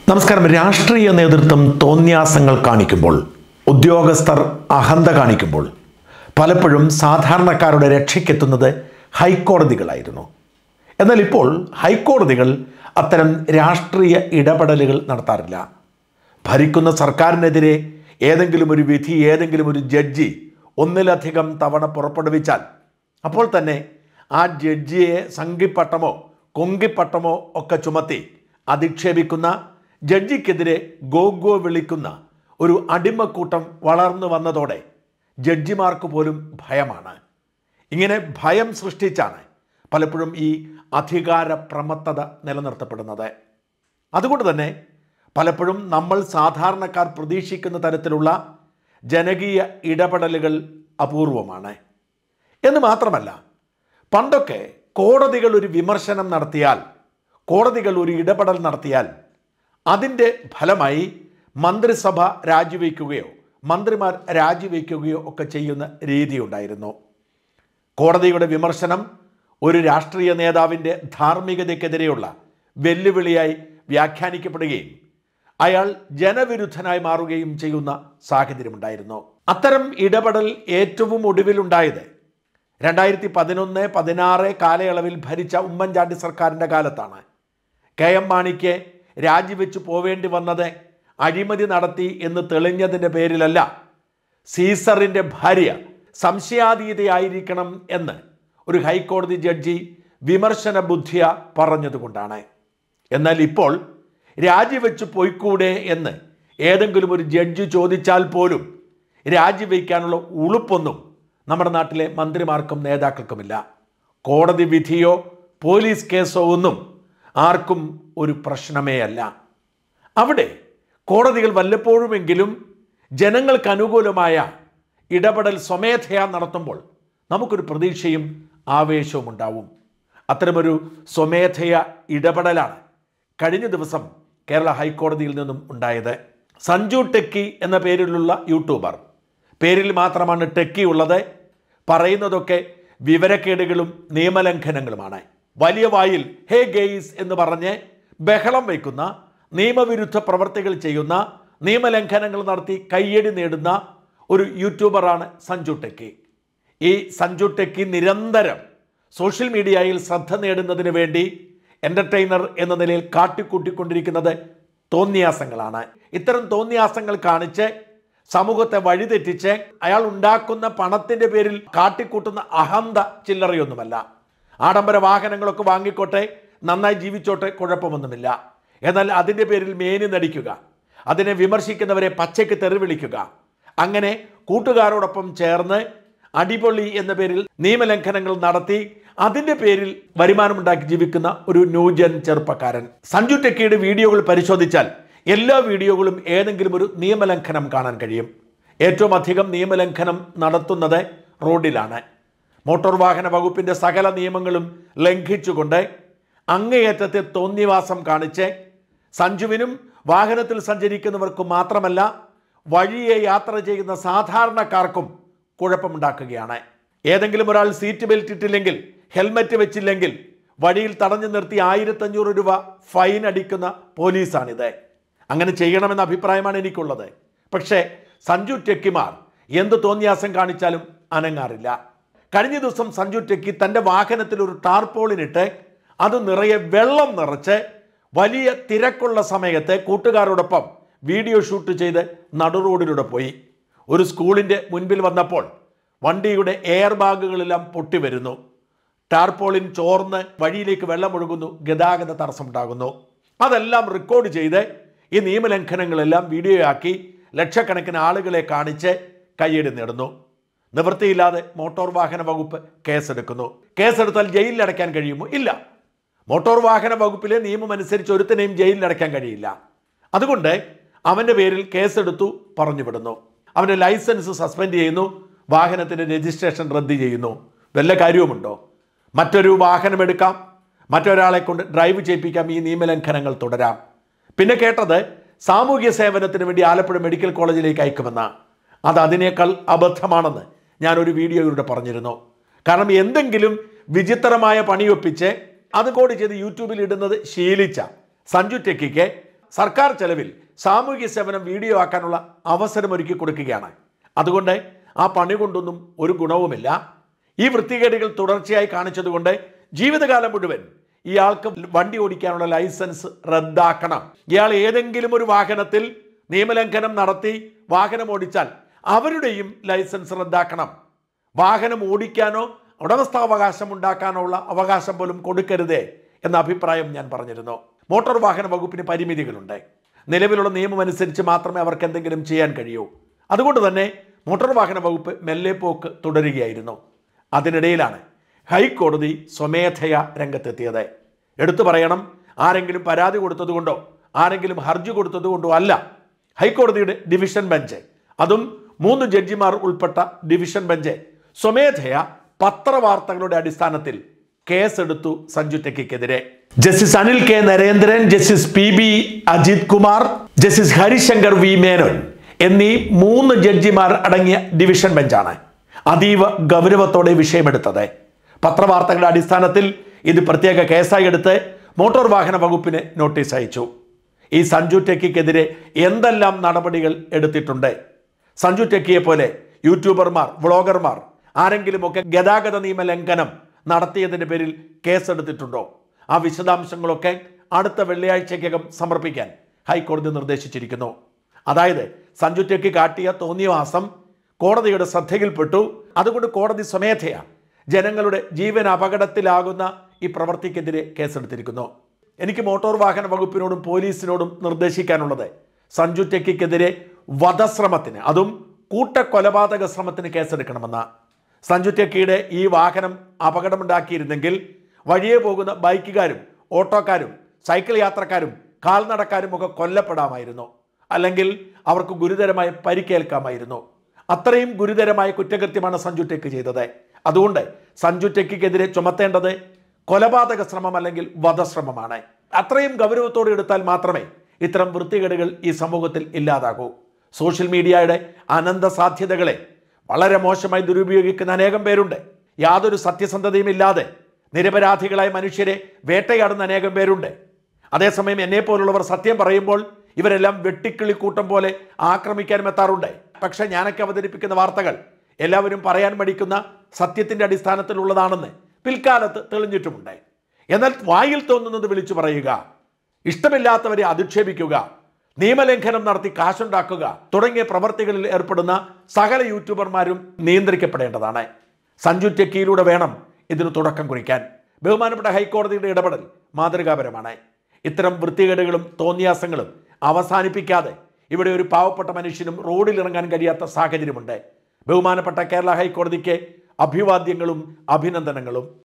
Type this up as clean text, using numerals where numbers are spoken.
നമസ്കാരം. രാഷ്ട്രീയ നേതൃത്വം തോന്നിയാസങ്ങൾ കാണിക്കുമ്പോൾ, ഉദ്യോഗസ്ഥർ അഹന്ത കാണിക്കുമ്പോൾ പലപ്പോഴും സാധാരണക്കാരുടെ രക്ഷയ്ക്കെത്തുന്നത് ഹൈക്കോടതികളായിരുന്നു. എന്നാൽ ഇപ്പോൾ ഹൈക്കോടതികൾ അത്തരം രാഷ്ട്രീയ ഇടപെടലുകൾ നടത്താറില്ല. ഭരിക്കുന്ന സർക്കാരിനെതിരെ ഏതെങ്കിലും ഒരു വിധി ഏതെങ്കിലും ഒരു ജഡ്ജി ഒന്നിലധികം തവണ പുറപ്പെടുവിച്ചാൽ അപ്പോൾ തന്നെ ആ ജഡ്ജിയെ സംഘിപ്പട്ടമോ കൊങ്കിപ്പട്ടമോ ഒക്കെ ചുമത്തി അധിക്ഷേപിക്കുന്ന, ജഡ്ജിക്കെതിരെ ഗോഗോ വിളിക്കുന്ന ഒരു അടിമക്കൂട്ടം വളർന്നു വന്നതോടെ ജഡ്ജിമാർക്ക് പോലും ഭയമാണ്. ഇങ്ങനെ ഭയം സൃഷ്ടിച്ചാണ് പലപ്പോഴും ഈ അധികാര പ്രമത്തത നിലനിർത്തപ്പെടുന്നത്. അതുകൊണ്ട് തന്നെ പലപ്പോഴും നമ്മൾ സാധാരണക്കാർ പ്രതീക്ഷിക്കുന്ന തരത്തിലുള്ള ജനകീയ ഇടപെടലുകൾ അപൂർവമാണ്. എന്ന് മാത്രമല്ല, പണ്ടൊക്കെ കോടതികൾ ഒരു വിമർശനം നടത്തിയാൽ, കോടതികൾ ഒരു ഇടപെടൽ നടത്തിയാൽ അതിൻ്റെ ഫലമായി മന്ത്രിസഭ രാജിവെക്കുകയോ മന്ത്രിമാർ രാജിവെക്കുകയോ ഒക്കെ ചെയ്യുന്ന രീതി ഉണ്ടായിരുന്നു. കോടതിയുടെ വിമർശനം ഒരു രാഷ്ട്രീയ നേതാവിൻ്റെ ധാർമ്മികതയ്ക്കെതിരെയുള്ള വെല്ലുവിളിയായി വ്യാഖ്യാനിക്കപ്പെടുകയും അയാൾ ജനവിരുദ്ധനായി മാറുകയും ചെയ്യുന്ന സാഹചര്യമുണ്ടായിരുന്നു. അത്തരം ഇടപെടൽ ഏറ്റവും ഒടുവിലുണ്ടായത് 2011-16 കാലയളവിൽ ഭരിച്ച ഉമ്മൻചാണ്ടി സർക്കാരിൻ്റെ കാലത്താണ്. KM മാണിക്ക് രാജിവെച്ച് പോവേണ്ടി വന്നത് അഴിമതി നടത്തി എന്ന് തെളിഞ്ഞതിൻ്റെ പേരിലല്ല, സീസറിൻ്റെ ഭാര്യ സംശയാതീതയായിരിക്കണം എന്ന് ഒരു ഹൈക്കോടതി ജഡ്ജി വിമർശന ബുദ്ധിയ പറഞ്ഞതുകൊണ്ടാണ്. എന്നാൽ ഇപ്പോൾ രാജിവെച്ച് പോയിക്കൂടെ എന്ന് ഏതെങ്കിലും ഒരു ജഡ്ജി ചോദിച്ചാൽ പോലും രാജിവെക്കാനുള്ള ഉളുപ്പൊന്നും നമ്മുടെ നാട്ടിലെ മന്ത്രിമാർക്കും നേതാക്കൾക്കുമില്ല. കോടതി വിധിയോ പോലീസ് കേസോ ഒന്നും ആർക്കും ഒരു പ്രശ്നമേ അല്ല. അവിടെ കോടതികൾ വല്ലപ്പോഴുമെങ്കിലും ജനങ്ങൾക്ക് അനുകൂലമായ ഇടപെടൽ സ്വമേധയാ നടത്തുമ്പോൾ നമുക്കൊരു പ്രതീക്ഷയും ആവേശവും ഉണ്ടാവും. അത്തരമൊരു സ്വമേധയ ഇടപെടലാണ് കഴിഞ്ഞ ദിവസം കേരള ഹൈക്കോടതിയിൽ നിന്നും ഉണ്ടായത്. സഞ്ജു ടെക്കി എന്ന പേരിലുള്ള യൂട്യൂബർ, പേരിൽ മാത്രമാണ് ടെക്കി ഉള്ളത്, പറയുന്നതൊക്കെ വിവരക്കേടുകളും നിയമലംഘനങ്ങളുമാണ്. വലിയ വായിൽ ഹേ ഗെയ്സ് എന്ന് പറഞ്ഞ് ബഹളം വയ്ക്കുന്ന, നിയമവിരുദ്ധ പ്രവർത്തികൾ ചെയ്യുന്ന, നിയമലംഘനങ്ങൾ നടത്തി കയ്യടി നേടുന്ന ഒരു യൂട്യൂബറാണ് സഞ്ജു ടെക്കി. ഈ സഞ്ജു ടെക്കി നിരന്തരം സോഷ്യൽ മീഡിയയിൽ ശ്രദ്ധ നേടുന്നതിന് വേണ്ടി എൻ്റർടൈനർ എന്ന നിലയിൽ കാട്ടിക്കൂട്ടിക്കൊണ്ടിരിക്കുന്നത് തോന്നിയാസങ്ങളാണ്. ഇത്തരം തോന്നിയാസങ്ങൾ കാണിച്ച് സമൂഹത്തെ വഴിതെറ്റിച്ച് അയാൾ ഉണ്ടാക്കുന്ന പണത്തിൻ്റെ പേരിൽ കാട്ടിക്കൂട്ടുന്ന അഹന്ത ചില്ലറയൊന്നുമല്ല. ആഡംബര വാഹനങ്ങളൊക്കെ വാങ്ങിക്കോട്ടെ, നന്നായി ജീവിച്ചോട്ടെ, കുഴപ്പമൊന്നുമില്ല. എന്നാൽ അതിൻ്റെ പേരിൽ മേനി നടിക്കുക, അതിനെ വിമർശിക്കുന്നവരെ പച്ചയ്ക്ക് തെറി വിളിക്കുക, അങ്ങനെ കൂട്ടുകാരോടൊപ്പം ചേർന്ന് അടിപൊളി എന്ന പേരിൽ നിയമലംഘനങ്ങൾ നടത്തി അതിൻ്റെ പേരിൽ വരുമാനമുണ്ടാക്കി ജീവിക്കുന്ന ഒരു ന്യൂജൻ ചെറുപ്പക്കാരൻ. സഞ്ജു ടെക്കിയുടെ വീഡിയോകൾ പരിശോധിച്ചാൽ എല്ലാ വീഡിയോകളും ഏതെങ്കിലും ഒരു നിയമലംഘനം കാണാൻ കഴിയും. ഏറ്റവും അധികം നിയമലംഘനം നടത്തുന്നത് റോഡിലാണ്. മോട്ടോർ വാഹന വകുപ്പിൻ്റെ സകല നിയമങ്ങളും ലംഘിച്ചുകൊണ്ട് അങ്ങേയറ്റത്തെ തോന്നിവാസം കാണിച്ച് സഞ്ജുവിനും വാഹനത്തിൽ സഞ്ചരിക്കുന്നവർക്കും മാത്രമല്ല വഴിയെ യാത്ര ചെയ്യുന്ന സാധാരണക്കാർക്കും കുഴപ്പമുണ്ടാക്കുകയാണ്. ഏതെങ്കിലും ഒരാൾ സീറ്റ് ബെൽറ്റ് ഇട്ടില്ലെങ്കിൽ, ഹെൽമറ്റ് വെച്ചില്ലെങ്കിൽ വഴിയിൽ തടഞ്ഞു നിർത്തി 1500 രൂപ ഫൈൻ അടിക്കുന്ന പോലീസാണിത്. അങ്ങനെ ചെയ്യണമെന്ന അഭിപ്രായമാണ് എനിക്കുള്ളത്. പക്ഷേ സഞ്ജു ടെക്കിമാർ എന്ത് തോന്നിയാസം കാണിച്ചാലും അനങ്ങാറില്ല. കഴിഞ്ഞ ദിവസം സഞ്ജു ടെക്കി തൻ്റെ വാഹനത്തിൽ ഒരു ടാർപോളിനിട്ട് അത് നിറയെ വെള്ളം നിറച്ച് വലിയ തിരക്കുള്ള സമയത്ത് കൂട്ടുകാരോടൊപ്പം വീഡിയോ ഷൂട്ട് ചെയ്ത് നടുറോഡിലൂടെ പോയി. ഒരു സ്കൂളിൻ്റെ മുൻപിൽ വന്നപ്പോൾ വണ്ടിയുടെ എയർ ബാഗുകളെല്ലാം പൊട്ടിവരുന്നു, ടാർപോളിൻ ചോർന്ന് വഴിയിലേക്ക് വെള്ളം ഒഴുകുന്നു, ഗതാഗത തടസ്സമുണ്ടാകുന്നു. അതെല്ലാം റെക്കോർഡ് ചെയ്ത് ഈ നിയമലംഘനങ്ങളെല്ലാം വീഡിയോയാക്കി ലക്ഷക്കണക്കിന് ആളുകളെ കാണിച്ച് കയ്യടി നേടുന്നു. നിവൃത്തിയില്ലാതെ മോട്ടോർ വാഹന വകുപ്പ് കേസെടുക്കുന്നു. കേസെടുത്താൽ ജയിലിലടയ്ക്കാൻ കഴിയുമോ? ഇല്ല. മോട്ടോർ വാഹന വകുപ്പിലെ നിയമം അനുസരിച്ച് ഒരുത്തനെയും ജയിലിലടയ്ക്കാൻ കഴിയില്ല. അതുകൊണ്ട് അവൻ്റെ പേരിൽ കേസെടുത്തു, പറഞ്ഞു വിടുന്നു. അവൻ്റെ ലൈസൻസ് സസ്പെൻഡ് ചെയ്യുന്നു, വാഹനത്തിൻ്റെ രജിസ്ട്രേഷൻ റദ്ദ് ചെയ്യുന്നു. വല്ല കാര്യവുമുണ്ടോ? മറ്റൊരു വാഹനം എടുക്കാം, മറ്റൊരാളെ കൊണ്ട് ഡ്രൈവ് ചെയ്യിപ്പിക്കാം, ഈ നിയമലംഘനങ്ങൾ തുടരാം. പിന്നെ കേട്ടത് സാമൂഹ്യ സേവനത്തിന് വേണ്ടി ആലപ്പുഴ മെഡിക്കൽ കോളേജിലേക്ക് അയക്കുമെന്ന, അത് അതിനേക്കാൾ അബദ്ധമാണെന്ന് ഞാനൊരു വീഡിയോയിലൂടെ പറഞ്ഞിരുന്നു. കാരണം എന്തെങ്കിലും വിചിത്രമായ പണിയൊപ്പിച്ച് അത് കോഡ് ചെയ്ത് യൂട്യൂബിൽ ഇടുന്നത് ശീലിച്ച സഞ്ജു ടെക്കിക്ക് സർക്കാർ ചെലവിൽ സാമൂഹ്യ സേവനം വീഡിയോ ആക്കാനുള്ള അവസരമൊരുക്കി കൊടുക്കുകയാണ്. അതുകൊണ്ട് ആ പണി കൊണ്ടൊന്നും ഒരു ഗുണവുമില്ല. ഈ വൃത്തികേടുകൾ തുടർച്ചയായി കാണിച്ചതുകൊണ്ട് ജീവിതകാലം മുഴുവൻ ഇയാൾക്ക് വണ്ടി ഓടിക്കാനുള്ള ലൈസൻസ് റദ്ദാക്കണം. ഇയാൾ ഏതെങ്കിലും ഒരു വാഹനത്തിൽ നിയമലംഘനം നടത്തി വാഹനം ഓടിച്ചാൽ അവരുടെയും ലൈസൻസ് റദ്ദാക്കണം. വാഹനം ഓടിക്കാനോ ഉടമസ്ഥാവകാശം ഉണ്ടാക്കാനോ ഉള്ള അവകാശം പോലും കൊടുക്കരുതേ എന്ന അഭിപ്രായം ഞാൻ പറഞ്ഞിരുന്നു. മോട്ടോർ വാഹന വകുപ്പിന് പരിമിതികളുണ്ട്. നിലവിലുള്ള നിയമം അനുസരിച്ച് മാത്രമേ അവർക്ക് എന്തെങ്കിലും ചെയ്യാൻ കഴിയൂ. അതുകൊണ്ട് തന്നെ മോട്ടോർ വാഹന വകുപ്പ് മെല്ലെ പോക്ക് തുടരുകയായിരുന്നു. അതിനിടയിലാണ് ഹൈക്കോടതി സ്വമേധയാ രംഗത്തെത്തിയത്. എടുത്തു പറയണം, ആരെങ്കിലും പരാതി കൊടുത്തതുകൊണ്ടോ ആരെങ്കിലും ഹർജി കൊടുത്തതുകൊണ്ടോ അല്ല. ഹൈക്കോടതിയുടെ ഡിവിഷൻ ബെഞ്ച്, അതും 3 ജഡ്ജിമാർ ഉൾപ്പെട്ട ഡിവിഷൻ ബെഞ്ച് സ്വമേധയാ പത്രവാർത്തകളുടെ അടിസ്ഥാനത്തിൽ കേസെടുത്തു സഞ്ജു ടെക്കിക്കെതിരെ. Justice Anil K Narendran, justice PB Ajith Kumar, justice Harishankar V Menon എന്നീ 3 ജഡ്ജിമാർ അടങ്ങിയ ഡിവിഷൻ ബെഞ്ചാണ് അതീവ ഗൗരവത്തോടെ വിഷയമെടുത്തത്. പത്രവാർത്തകളുടെ അടിസ്ഥാനത്തിൽ ഇത് പ്രത്യേക കേസായി എടുത്ത് മോട്ടോർ വാഹന വകുപ്പിന് നോട്ടീസ് അയച്ചു. ഈ സഞ്ജു ടെക്കിക്കെതിരെ എന്തെല്ലാം നടപടികൾ എടുത്തിട്ടുണ്ട്? സഞ്ജു ടെക്കിയെ പോലെ യൂട്യൂബർമാർ, വ്ളോഗർമാർ ആരെങ്കിലുമൊക്കെ ഗതാഗത നിയമ ലംഘനം നടത്തിയതിൻ്റെ പേരിൽ കേസെടുത്തിട്ടുണ്ടോ? ആ വിശദാംശങ്ങളൊക്കെ അടുത്ത വെള്ളിയാഴ്ചയ്ക്കകം സമർപ്പിക്കാൻ ഹൈക്കോടതി നിർദ്ദേശിച്ചിരിക്കുന്നു. അതായത് സഞ്ജു ടെക്കി കാട്ടിയ തോന്നിയവാസം കോടതിയുടെ ശ്രദ്ധയിൽപ്പെട്ടു. അതുകൊണ്ട് കോടതി സ്വമേധയാ ജനങ്ങളുടെ ജീവൻ അപകടത്തിലാകുന്ന ഈ പ്രവൃത്തിക്കെതിരെ കേസെടുത്തിരിക്കുന്നു. എനിക്ക് മോട്ടോർ വാഹന വകുപ്പിനോടും പോലീസിനോടും നിർദ്ദേശിക്കാനുള്ളത് സഞ്ജു ടെക്കിക്കെതിരെ വധശ്രമത്തിന്, അതും കൂട്ടക്കൊലപാതക ശ്രമത്തിന് കേസെടുക്കണമെന്ന. സഞ്ജു ടെക്കിയുടെ ഈ വാഹനം അപകടമുണ്ടാക്കിയിരുന്നെങ്കിൽ വഴിയെ പോകുന്ന ബൈക്കുകാരും ഓട്ടോക്കാരും സൈക്കിൾ യാത്രക്കാരും കാൽനടക്കാരും ഒക്കെ കൊല്ലപ്പെടാമായിരുന്നു. അല്ലെങ്കിൽ അവർക്ക് ഗുരുതരമായ പരിക്കേൽക്കാമായിരുന്നു. അത്രയും ഗുരുതരമായ കുറ്റകൃത്യമാണ് സഞ്ജു ടെക്കി ചെയ്തത്. അതുകൊണ്ട് സഞ്ജു ടെക്കിക്കെതിരെ ചുമത്തേണ്ടത് കൊലപാതക ശ്രമം അല്ലെങ്കിൽ വധശ്രമമാണ്. അത്രയും ഗൗരവത്തോടെ എടുത്താൽ മാത്രമേ ഇത്തരം വൃത്തികേടുകൾ ഈ സമൂഹത്തിൽ ഇല്ലാതാകൂ. സോഷ്യൽ മീഡിയയുടെ അനന്ത സാധ്യതകളെ വളരെ മോശമായി ദുരുപയോഗിക്കുന്ന അനേകം പേരുണ്ട്. യാതൊരു സത്യസന്ധതയും ഇല്ലാതെ നിരപരാധികളായ മനുഷ്യരെ വേട്ടയാടുന്ന അനേകം പേരുണ്ട്. അതേസമയം എന്നെപ്പോലുള്ളവർ സത്യം പറയുമ്പോൾ ഇവരെല്ലാം വെട്ടിക്കിളിക്കൂട്ടം പോലെ ആക്രമിക്കാനും എത്താറുണ്ട്. പക്ഷെ ഞാനൊക്കെ അവതരിപ്പിക്കുന്ന വാർത്തകൾ എല്ലാവരും പറയാൻ മടിക്കുന്ന സത്യത്തിൻ്റെ അടിസ്ഥാനത്തിലുള്ളതാണെന്ന് പിൽക്കാലത്ത് തെളിഞ്ഞിട്ടുമുണ്ട്. എന്നാൽ വായിൽ തോന്നുന്നത് വിളിച്ചു പറയുക, ഇഷ്ടമില്ലാത്തവരെ അധിക്ഷേപിക്കുക, നിയമലംഘനം നടത്തി കാശുണ്ടാക്കുക തുടങ്ങിയ പ്രവർത്തികളിൽ ഏർപ്പെടുന്ന സകല യൂട്യൂബർമാരും നിയന്ത്രിക്കപ്പെടേണ്ടതാണ്. സഞ്ജു ടെക്കിയിലൂടെ വേണം ഇതിന് തുടക്കം കുറിക്കാൻ. ബഹുമാനപ്പെട്ട ഹൈക്കോടതിയുടെ ഇടപെടൽ മാതൃകാപരമാണ്. ഇത്തരം വൃത്തികേടുകളും തോന്നിയാസങ്ങളും അവസാനിപ്പിക്കാതെ ഇവിടെ ഒരു പാവപ്പെട്ട മനുഷ്യനും റോഡിലിറങ്ങാൻ കഴിയാത്ത സാഹചര്യമുണ്ട്. ബഹുമാനപ്പെട്ട കേരള ഹൈക്കോടതിക്ക് അഭിവാദ്യങ്ങളും അഭിനന്ദനങ്ങളും.